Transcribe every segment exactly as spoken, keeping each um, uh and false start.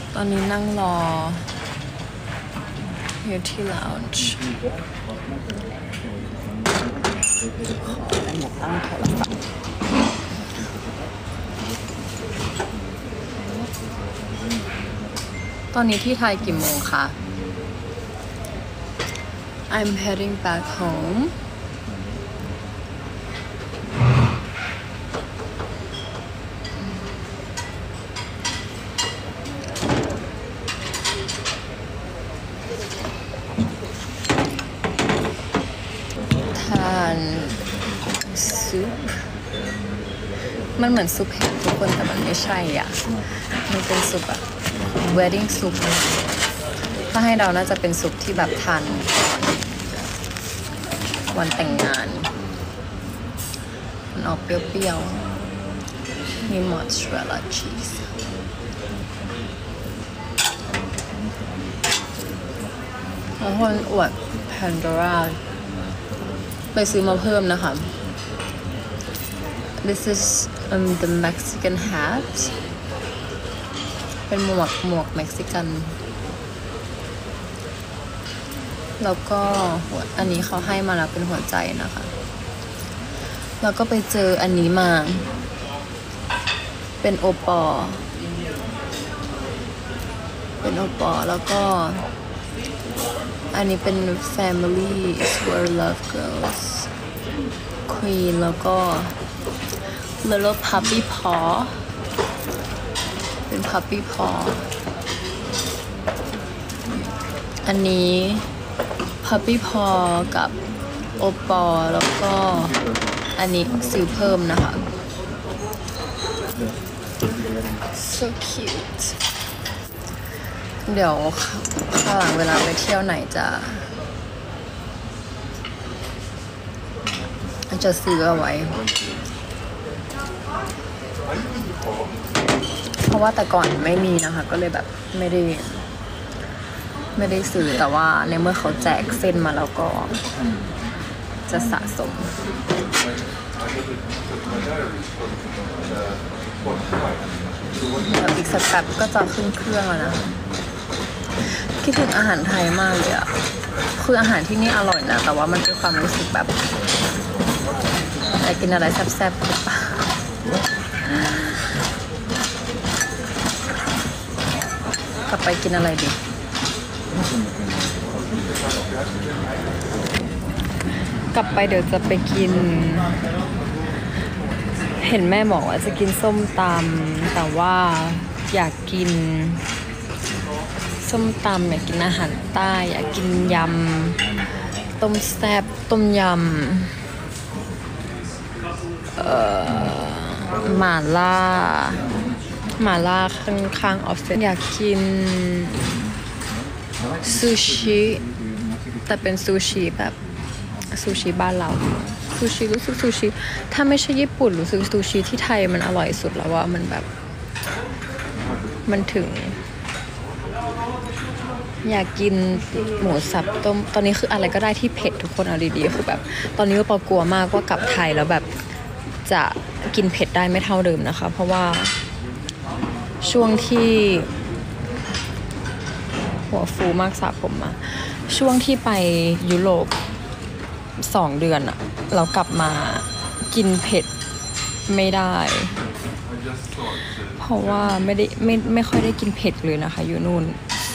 ตอนนี้นั่งรออยู่ที่ lounge ขอเป็นหมวกตั้งโทรศัพท์ตอนนี้ที่ไทยกี่โมงคะ I'm heading back homeทานซุปมันเหมือนซุปเห็ดทุกคนแต่มันไม่ใช่อ่ะมันเป็นซุปอะ wedding ซุปถ้าให้เราน่าจะเป็นซุปที่แบบทานวันแต่งงานมันออกเปรี้ยวๆมีมอสซาเรลล่าชีสแล้วคนอวดแพนโดราไปซื้อมาเพิ่มนะคะ This is um, the Mexican hat เป็นหมวกหมวกเม็กซิกันแล้วก็อันนี้เขาให้มาแล้วเป็นหัวใจนะคะแล้วก็ไปเจออันนี้มาเป็นโอปอเป็นโอปอแล้วก็อันนี้เป็น Family is where love goes Queen แล้วก็ Little Puppy Paw เป็น Puppy Paw อันนี้ Puppy Paw กับโอปอแล้วก็อันนี้ซื้อเพิ่มนะคะ so cute เดี๋ยวข้างหลังเวลาไปเที่ยวไหนจะจะซื้อเอาไว้เพราะว่าแต่ก่อนไม่มีนะคะก็เลยแบบไม่ได้ไม่ได้ซื้อแต่ว่าในเมื่อเขาแจกเส้นมาแล้วก็จะสะสมแล้วอีกสักแป๊บก็จะขึ้นเครื่องแล้วนะคิดถึงอาหารไทยมากเลยอะคืออาหารที่นี่อร่อยนะแต่ว่ามันเป็นความรู้สึกแบบอยากกินอะไรแซ่บๆกลับไปกินอะไรดีกลับไปเดี๋ยวจะไปกินเห็นแม่บอกว่าจะกินส้มตำแต่ว่าอยากกินส้มตำอยากกินอาหารใต้อยากกินยำต้มแซ่บต้มยำเอ่อหม่าล่าหม่าล่าข้างข้างออฟฟิศอยากกินซูชิแต่เป็นซูชิแบบซูชิบ้านเราซูชิรู้สึกซูชิถ้าไม่ใช่ญี่ปุ่นรู้สึกซูชิที่ไทยมันอร่อยสุดแล้วว่ามันแบบมันถึงอยากกินหมูสับต้มตอนนี้คืออะไรก็ได้ที่เผ็ดทุกคนเอาดีๆคือแบบตอนนี้ปอกลัวมากว่ากลับไทยแล้วแบบจะกินเผ็ดได้ไม่เท่าเดิมนะคะเพราะว่าช่วงที่หัวฟูมากสระผมมาช่วงที่ไปยุโรปสองเดือนอะเรากลับมากินเผ็ดไม่ได้เพราะว่าไม่ได้ไม่ไม่ค่อยได้กินเผ็ดเลยนะคะอยู่นู่นโซ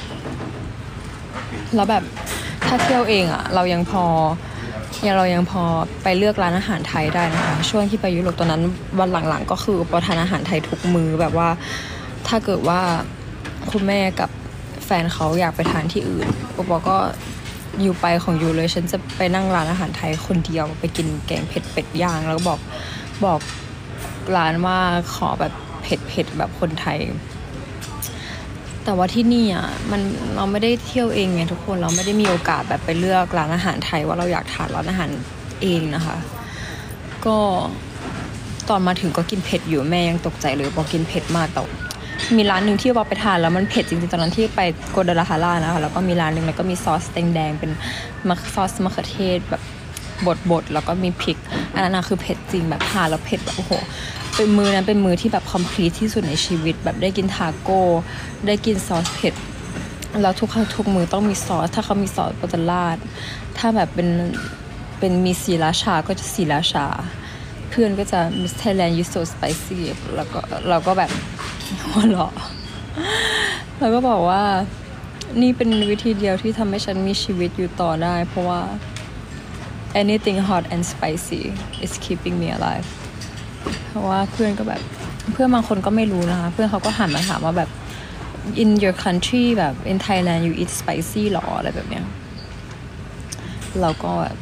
แล้วแบบถ้าเที่ยวเองอะเรายังพอยังเรายังพอไปเลือกร้านอาหารไทยได้นะคะช่วงที่ไปยุโรปตอนนั้นวันหลังๆก็คือประทานอาหารไทยทุกมื้อแบบว่าถ้าเกิดว่าคุณแม่กับแฟนเขาอยากไปทานที่อื่นปอปอก็อยู่ไปของอยู่เลยฉันจะไปนั่งร้านอาหารไทยคนเดียวไปกินแกงเผ็ดเป็ดย่างแล้วก็บอกบอกร้านว่าขอแบบเผ็ดเผ็ดแบบคนไทยแต่ว่าที่นี่อ่ะมันเราไม่ได้เที่ยวเองไงทุกคนเราไม่ได้มีโอกาสแบบไปเลือกร้านอาหารไทยว่าเราอยากทานร้านอาหารเองนะคะก็ตอนมาถึงก็กินเผ็ดอยู่แม่ยังตกใจเลยบอกกินเผ็ดมากแต่มีร้านหนึ่งที่ว่าไปทานแล้วมันเผ็ดจริงๆตอนนั้นที่ไปโกดาลาฮาร่านะคะแล้วก็มีร้านหนึ่งแล้วก็มีซอสแดงๆเป็นมักซอสมะเขือเทศแบบบดๆแล้วก็มีพริกอันนั้นคือเผ็ดจริงแบบทานแล้วเผ็ดแบบโอ้โหเป็นมื้อนั้นเป็นมื้อที่แบบคอมพลีทที่สุดในชีวิตแบบได้กินทาโก้ได้กินซอสเผ็ดแล้วทุกทุกมื้อต้องมีซอสถ้าเขามีซอสก็จะราดถ้าแบบเป็นเป็นมีสีราชาก็จะสีราชาเพื่อนก็จะ Miss Thailand you so spicy แล้วก็เราก็แบบหัวเราะแล้วก็บอกว่านี่เป็นวิธีเดียวที่ทำให้ฉันมีชีวิตอยู่ต่อได้เพราะว่า anything hot and spicy is keeping me alive เพราะว่าเพื่อนก็แบบเพื่อนบางคนก็ไม่รู้นะคะเพื่อนเขาก็หันมาถามว่าแบบ in your country แบบ in Thailand you eat spicy หรออะไรแบบเนี้ยเราก็แบบ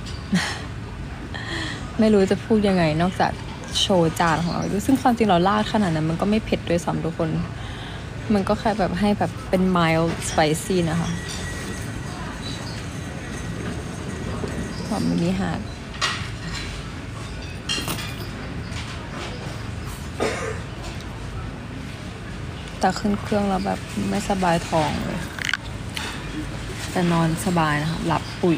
ไม่รู้จะพูดยังไงนอกจากโชว์จานของเราซึ่งความจริงเราลาดขนาดนั้นมันก็ไม่เผ็ดด้วยซ้ำทุกคนมันก็แค่แบบให้แบบเป็น mild spicy นะคะความมินิฮาร์ดแต่ขึ้นเครื่องแล้วแบบไม่สบายท้องเลยแต่นอนสบายนะคะหลับปุ๋ย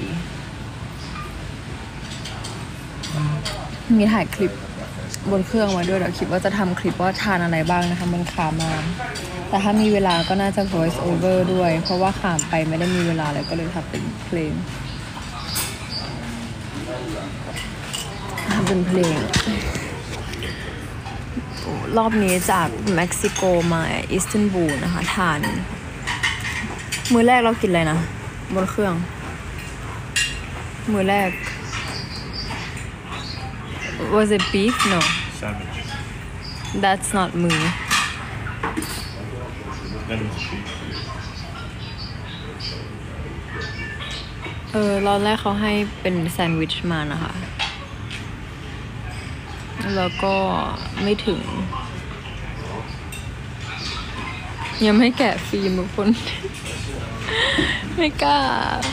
มีถ่ายคลิปบนเครื่องมาด้วยเดี๋ยวคิดว่าจะทำคลิปว่าทานอะไรบ้างนะคะมันขามาแต่ถ้ามีเวลาก็น่าจะ voice over ด้วยเพราะว่าขามไปไม่ได้มีเวลาเลยก็เลยทำเป็นเพลงทำเป็นเพลงรอบนี้จากเม็กซิโกมาอิสตันบูลนะคะทานมื้อแรกเรากินอะไรนะบนเครื่องมื้อแรก was it beef no Sandwich. that's not มื้อ That was beef. เออตอนแรกเขาให้เป็นแซนด์วิชมานะคะแล้วก็ไม่ถึงยังไม่แกะฟิล์มทุกคน ไม่กล้า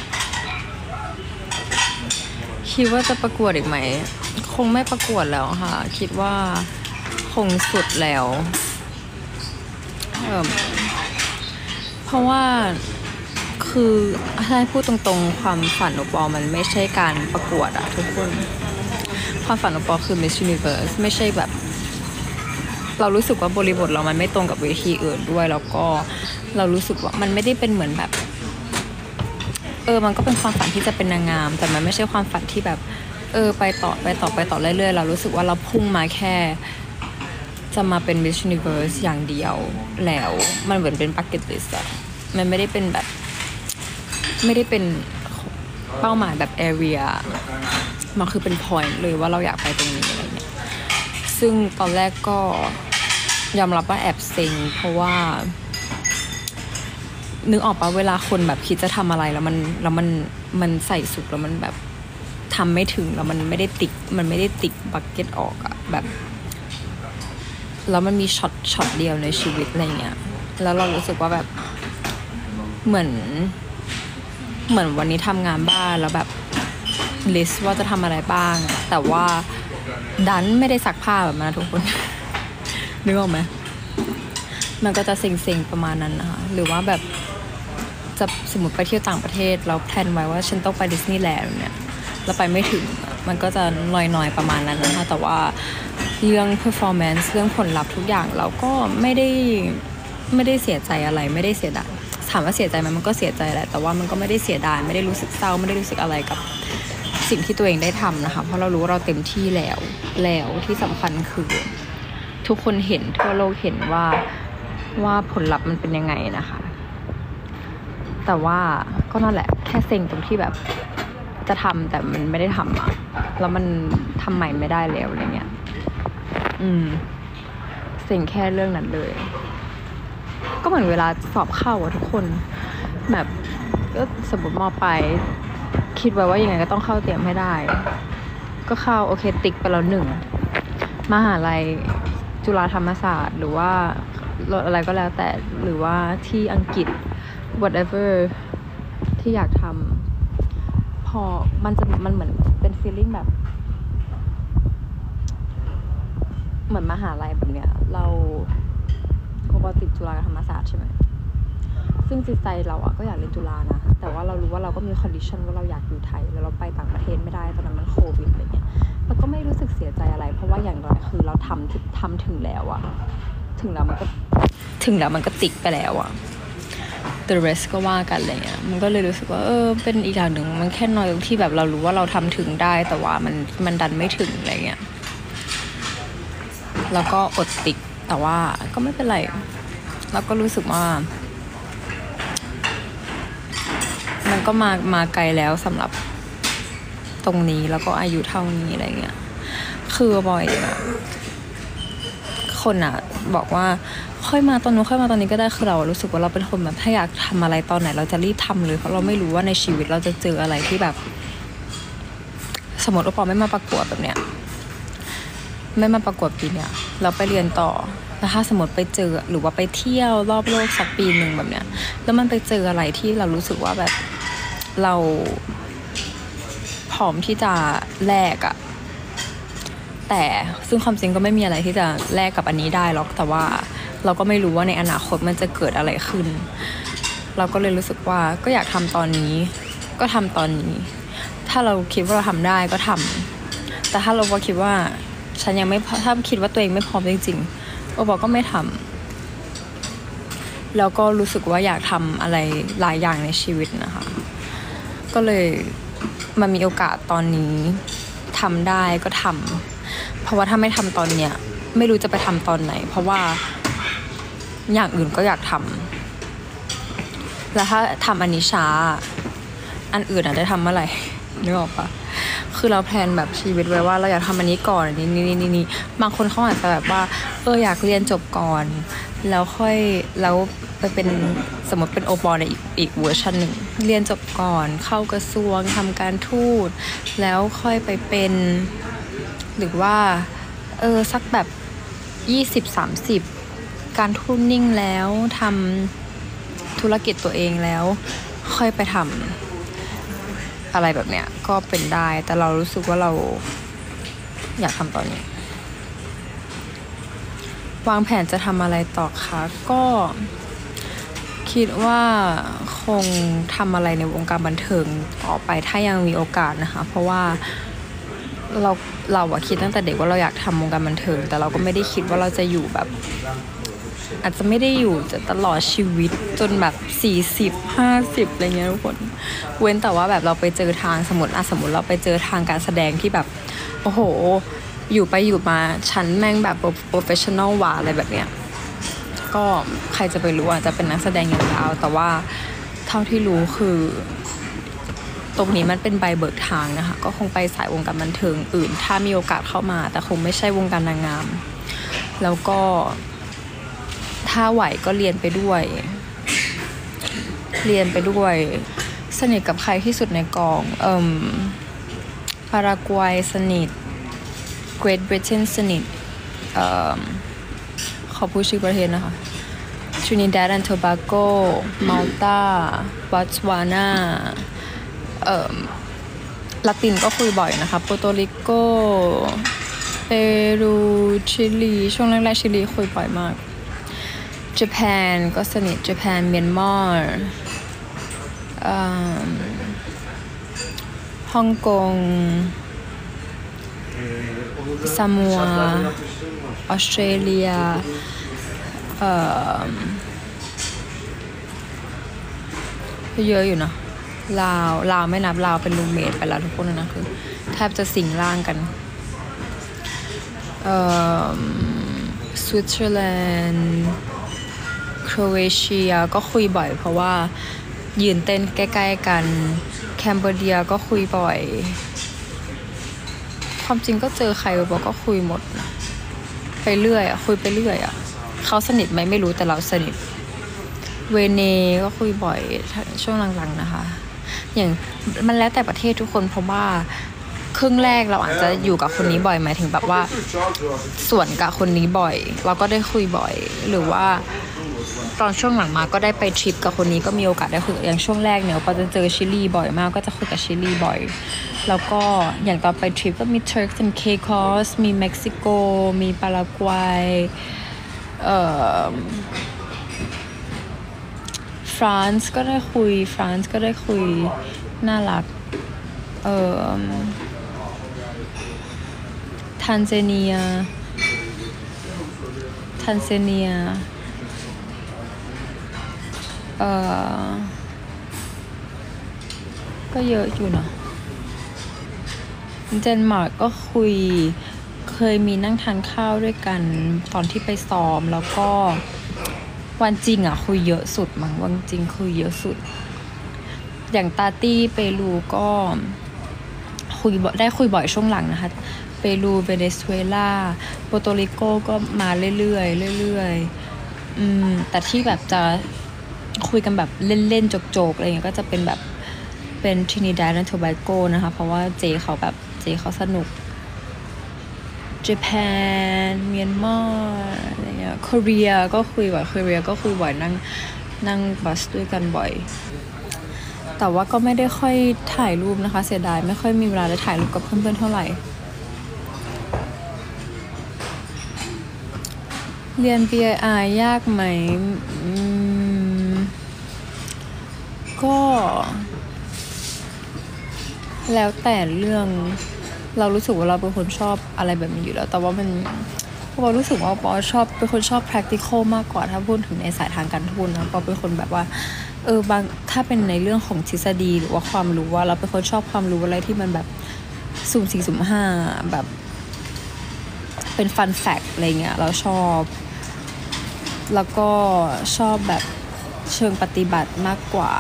คิดว่าจะประกวดอีกไหมคงไม่ประกวดแล้วค่ะคิดว่าคงสุดแล้วเออเพราะว่าคือถ้าพูดตรงๆความฝันโอปอมันไม่ใช่การประกวดอะทุกคนความฝันโอปอคือ Miss Universe ไม่ใช่แบบเรารู้สึกว่าบริบทเรามันไม่ตรงกับเวทีอื่นด้วยแล้วก็เรารู้สึกว่ามันไม่ได้เป็นเหมือนแบบเออมันก็เป็นความฝันที่จะเป็นนางงามแต่มันไม่ใช่ความฝันที่แบบเออไปต่อไปต่อไปต่อเรื่อยๆเรารู้สึกว่าเราพุ่งมาแค่จะมาเป็น Miss Universe อย่างเดียวแล้วมันเหมือนเป็น bucket list อะมันไม่ได้เป็นแบบไม่ได้เป็นเป้าหมายแบบ area มันคือเป็น point เลยว่าเราอยากไปตรงนี้อะไรเงี้ยซึ่งตอนแรกก็ยอมรับว่าแอบเซ็งเพราะว่านึกออกปะเวลาคนแบบคิดจะทำอะไรแล้วมันแล้วมันมันใส่สุดแล้วมันแบบทำไม่ถึงแล้วมันไม่ได้ติ๊กมันไม่ได้ติ๊กบักเก็ตออกอะแบบแล้วมันมีช็อตช็อตเดียวในชีวิตอะไรเงี้ยแล้วเรารู้สึกว่าแบบเหมือนเหมือนวันนี้ทำงานบ้านแล้วแบบลิสต์ว่าจะทำอะไรบ้างแต่ว่าดันไม่ได้ซักผ้าแบบนั้นทุกคน นึกออกไหมมันก็จะเซ็งๆประมาณนั้นนะคะหรือว่าแบบจะสมมติไปเที่ยวต่างประเทศเราแพลนไว้ว่าฉันต้องไปดิสนีย์แลนด์เนี่ยแล้วไปไม่ถึงมันก็จะลอยๆประมาณนั้นนะคะแต่ว่าเรื่อง performance เรื่องผลลัพธ์ทุกอย่างเราก็ไม่ได้ไม่ได้เสียใจอะไรไม่ได้เสียดายถามว่าเสียใจไหมมันก็เสียใจแหละแต่ว่ามันก็ไม่ได้เสียดายไม่ได้รู้สึกเศร้าไม่ได้รู้สึกอะไรกับสิ่งที่ตัวเองได้ทำนะคะเพราะเรารู้ว่าเราเต็มที่แล้วแล้วที่สำคัญคือทุกคนเห็นทั่วโลกเห็นว่าว่าผลลัพธ์มันเป็นยังไงนะคะแต่ว่าก็นั่นแหละแค่เซ็งตรงที่แบบจะทำแต่มันไม่ได้ทำอะแล้วมันทำใหม่ไม่ได้แล้วอะไรเงี้ยอืมเซ็งแค่เรื่องนั้นเลยก็เหมือนเวลาสอบเข้าอะทุกคนแบบก็สมมติม.ปลายคิดไว้ว่ายังไงก็ต้องเข้าเตรียมให้ได้ก็เข้าโอเคติ๊กไปแล้วหนึ่งมหาลัยจุฬาธรรมศาสตร์หรือว่าอะไรก็แล้วแต่หรือว่าที่อังกฤษ whatever ที่อยากทำพอมันจะมันเหมือนเป็น feeling แบบเหมือนมหาลัยแบบเนี้ยเราพอติดจุฬาธรรมศาสตร์ใช่ไหมซึ่งจิตใจเราอะก็อยากเรียนจุฬานะแต่ว่าเรารู้ว่าเราก็มีคอนดิชันว่าเราอยากอยู่ไทยแล้วเราไปต่างประเทศไม่ได้ตอนนั้นมันโควิดอะไรเงี้ยเราก็ไม่รู้สึกเสียใจอะไรเพราะว่าอย่างน้อยคือเราทำทำถึงแล้วอะถึงแล้วมันก็ถึงแล้วมันก็ติ๊กไปแล้วอะ the rest ก็ว่ากันอะไรเงี้ยมันก็เลยรู้สึกว่าเออเป็นอีกอย่างหนึ่งมันแค่น้อยตรงที่แบบเรารู้ว่าเราทำถึงได้แต่ว่ามันมันดันไม่ถึงอะไรเงี้ยแล้วก็อดติ๊กแต่ว่าก็ไม่เป็นไรแล้วก็รู้สึกว่ามันก็มามาไกลแล้วสำหรับตรงนี้แล้วก็อายุเท่านี้อะไรเงี้ยคือบ่อยอะคนอะบอกว่าค่อยมาตอนนู้นค่อยมาตอนนี้ก็ได้คือเรารู้สึกว่าเราเป็นคนแบบถ้าอยากทำอะไรตอนไหนเราจะรีบทำเลยเพราะเราไม่รู้ว่าในชีวิตเราจะเจออะไรที่แบบสมมติว่าปอไม่มาประกวดแบบเนี้ยไม่มาประกวดปีเนี้ยเราไปเรียนต่อแล้วถ้าสมมติไปเจอหรือว่าไปเที่ยวรอบโลกสักปีหนึ่งแบบเนี้ยแล้วมันไปเจออะไรที่เรารู้สึกว่าแบบเราพร้อมที่จะแลกอะแต่ซึ่งความจริงก็ไม่มีอะไรที่จะแลกกับอันนี้ได้หรอกแต่ว่าเราก็ไม่รู้ว่าในอนาคตมันจะเกิดอะไรขึ้นเราก็เลยรู้สึกว่าก็อยากทำตอนนี้ก็ทำตอนนี้ถ้าเราคิดว่าเราทำได้ก็ทำแต่ถ้าเราคิดว่าฉันยังไม่ถ้าคิดว่าตัวเองไม่พร้อมจริงๆโอบอกก็ไม่ทำแล้วก็รู้สึกว่าอยากทำอะไรหลายอย่างในชีวิตนะคะก็เลยมันมีโอกาสตอนนี้ทำได้ก็ทำเพราะว่าถ้าไม่ทำตอนเนี้ยไม่รู้จะไปทำตอนไหนเพราะว่าอย่างอื่นก็อยากทำแล้วถ้าทำอันนี้ช้าอันอื่นอาจจะทำเมื่อไหร่นึกออกปะคือเราแพลนแบบชีวิตไว้ว่าเราอยากทำอันนี้ก่อนนี่นี่นี่นี่บางคนเขาอาจจะแบบว่าเอออยากเรียนจบก่อนแล้วค่อยแล้วไปเป็นสมมติเป็นโอปอในอีกอีกเวอร์ชันหนึ่งเรียนจบก่อนเข้ากระทรวงทำการทูตแล้วค่อยไปเป็นหรือว่าเออสักแบบยี่สิบสามสิบการทูตนิ่งแล้วทำธุรกิจตัวเองแล้วค่อยไปทำอะไรแบบเนี้ยก็เป็นได้แต่เรารู้สึกว่าเราอยากทำตอนนี้วางแผนจะทำอะไรต่อคะก็คิดว่าคงทำอะไรในวงการบันเทิงต่อไปถ้ายังมีโอกาสนะคะเพราะว่าเราเราอะคิดตั้งแต่เด็กว่าเราอยากทำวงการบันเทิงแต่เราก็ไม่ได้คิดว่าเราจะอยู่แบบอาจจะไม่ได้อยู่จะตลอดชีวิตจนแบบสี่สิบ ห้าสิบอะไรเงี้ยทุกคนเว้นแต่ว่าแบบเราไปเจอทางสมมติอ่ะสมมติเราไปเจอทางการแสดงที่แบบโอ้โหอยู่ไปอยู่มาชั้นแม่งแบบโปรเฟชชั่นอลว่ะอะไรแบบเนี้ยก็ใครจะไปรู้อาจจะเป็นนักแสดงอย่างเราแต่ว่าเท่าที่รู้คือตรงนี้มันเป็นใบเบิกทางนะคะก็คงไปสายวงการบันเทิงอื่นถ้ามีโอกาสเข้ามาแต่คงไม่ใช่วงการนางงามแล้วก็ถ้าไหวก็เรียนไปด้วยเรียนไปด้วยสนิทกับใครที่สุดในกองเอ่มปารากวัยสนิทเกรทบริเตนสนิทเอ่อขอพูดชื่อประเทศนะคะทรินิดาดแอนด์โทบาโกมัลตาบอตสวานาเอ่อลาตินก็คุยบ่อยนะคะโปโตริโกเปรูชิลีช่วงแรกๆชิลีคุยบ่อยมากญี่ปุ่นก็สนิทญี่ปุ่นเมียนมาฮ่องกงซามัวออสเตรเลียเอ่อเยอะอยู่นะลาวลาวไม่นับลาวเป็นรูมเมทไปแล้วทุกคนนะคือแทบจะสิงร่างกันเอ่อสวิตเซอร์แลนด์โครเอเชียก็คุยบ่อยเพราะว่ายืนเต้นใกล้ๆกันแคนเบอร์เรียก็คุยบ่อยความจริงก็เจอใครบอกก็คุยหมดนะไปเรื่อยอ่ะคุยไปเรื่อยอ่ะเขาสนิทไหมไม่รู้แต่เราสนิทเวเนก็คุยบ่อยช่วงหลังๆนะคะอย่างมันแล้วแต่ประเทศทุกคนเพราะว่าครึ่งแรกเราอาจจะอยู่กับคนนี้บ่อยหมายถึงแบบว่าส่วนกับคนนี้บ่อยเราก็ได้คุยบ่อยหรือว่าตอนช่วงหลังมาก็ได้ไปทริปกับคนนี้ก็มีโอกาสได้คุยอย่างช่วงแรกเนี่ยก็จะเจอชิลีบ่อยมากก็จะคุยกับชิลีบ่อยแล้วก็อย่างตอนไปทริปก็มี Turks and Caicos มีเม็กซิโกมีปารากวัยเอ่อรานซ์ก็ได้คุยฟรานซ์ก็ได้คุยน่ารักเอ่อทันเซเนียทันเซเนียเอ่อก็เยอะอยู่นะเดนมาร์กก็คุยเคยมีนั่งทานข้าวด้วยกันตอนที่ไปซ้อมแล้วก็วันจริงอ่ะคุยเยอะสุดมั้งวันจริงคุยเยอะสุดอย่างตาตี้เปรูก็คุยได้คุยบ่อยช่วงหลังนะคะเปรูเวเนซุเอลาโปรโตริโกก็มาเรื่อยๆเรื่อยๆอืมแต่ที่แบบจะคุยกันแบบเล่นๆโจกๆอะไรเงี้ยก็จะเป็นแบบเป็นทรินิดาดและโทแบโกนะคะเพราะว่าเจเขาแบบเจเขาสนุกญี่ปุ่นเมียนมาอะไรเงี้ยเกาหลีก็คุยบ่อยเกาหลีก็คุยบ่อยนั่งนั่งบัสด้วยกันบ่อยแต่ว่าก็ไม่ได้ค่อยถ่ายรูปนะคะเสียดายไม่ค่อยมีเวลาได้ถ่ายรูปกับเพื่อนๆเท่าไหร่เรียน บี ไอ อาร์ ยากไหมอืมก็แล้วแต่เรื่องเรารู้สึกว่าเราเป็นคนชอบอะไรแบบนี้อยู่แล้วแต่ว่ามันปอรู้สึกว่าปอชอบเป็นคนชอบ practical มากกว่าถ้าพูดถึงในสายทางการทูตนะปอเป็นคนแบบว่าเออบางถ้าเป็นในเรื่องของทฤษฎีหรือว่าความรู้ว่าเราเป็นคนชอบความรู้อะไรที่มันแบบสุ่มสี่สุ่มห้าแบบเป็น fun fact อะไรเงี้ยเราชอบแล้วก็ชอบแบบเชิงปฏิบัติมากกว่า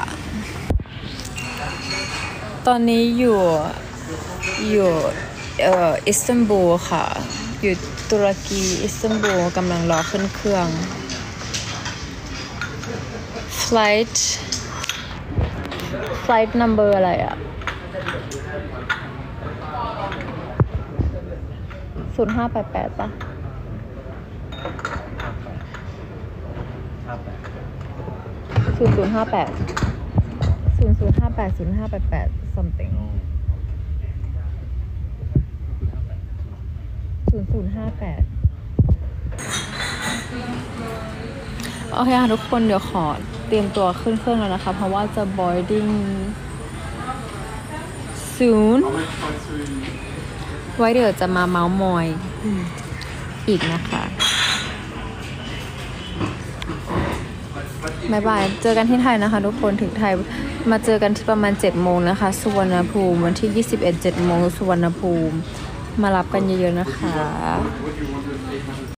ตอนนี้อยู่อยู่เอ่ออิสตันบูลค่ะอยู่ตุรกีอิสตันบูลกำลังรอขึ้นเครื่อง flight flight number อะไรอะศูนย์ห้าแปดแปดป่ะศูนย์ศูนย์ห้าแปดศูนย์ศูนย์ห้าแปดศูนย์ห้าแปดแปด something ศูนย์ศูนย์ห้าแปดโอเคค่ะทุกคนเดี๋ยวขอเตรียมตัวขึ้นเครื่องแล้วนะคะเพราะว่าจะ boarding soon ไว้เดี๋ยวจะมาเมาส์มอยอีกนะคะบ๊ายบายเจอกันที่ไทยนะคะทุกคนถึงไทยมาเจอกันที่ประมาณเจ็ดโมงนะคะสุวรรณภูมิวันที่ยี่สิบเอ็ด เจ็ดโมงสุวรรณภูมิมารับกันเยอะๆนะคะ